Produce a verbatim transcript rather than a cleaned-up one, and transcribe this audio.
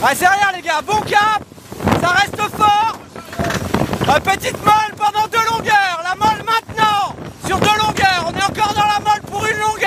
Ah, c'est rien les gars, bon cap. Ça reste fort. Euh, petite molle pendant deux longueurs. La molle maintenant. Sur deux longueurs. On est encore dans la molle pour une longueur.